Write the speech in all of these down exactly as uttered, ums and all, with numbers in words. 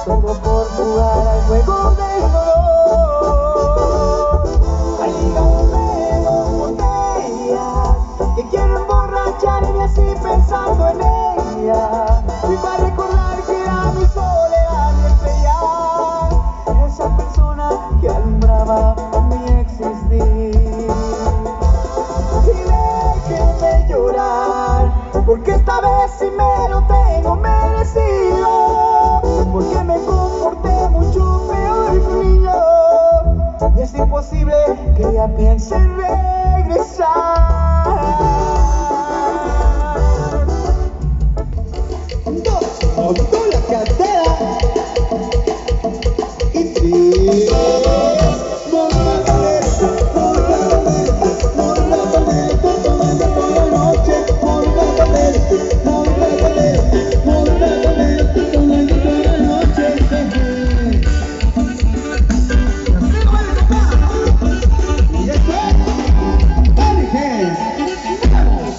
todo por jugar al juego del dolor. Al hígado de dos botellas que quiero emborracharme así pensando en ella, y para recordar que era mi soledad mi estrella, esa persona que alumbraba mi existir. Y déjeme llorar, porque esta vez sí me lo tengo merecido, porque me comporté mucho peor que un niño, y es imposible que ella piense en regresar. Dos, moviendo la cadera, y tres, moviendo la cadera, moviendo la cadera, moviendo la cadera, tomando toda la noche, moviendo la cadera, moviendo la cadera, moviendo la cadera, tomando toda la noche. Y esto es Hurricanes. ¡Vamos!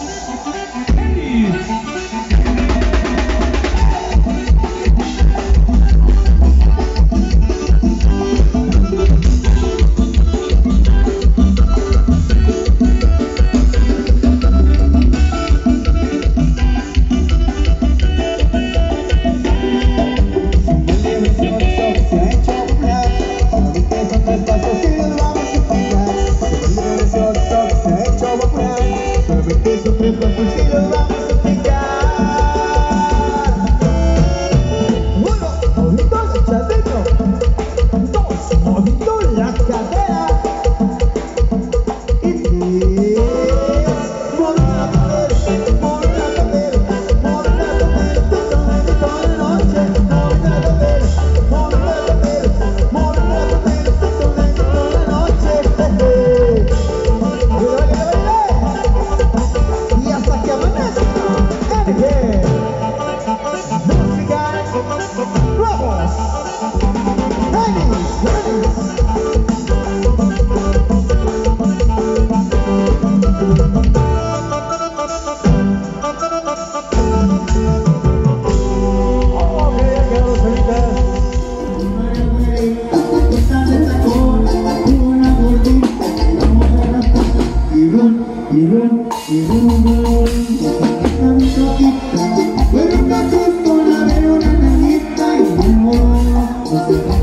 Pero me asusto la veo una nanita y no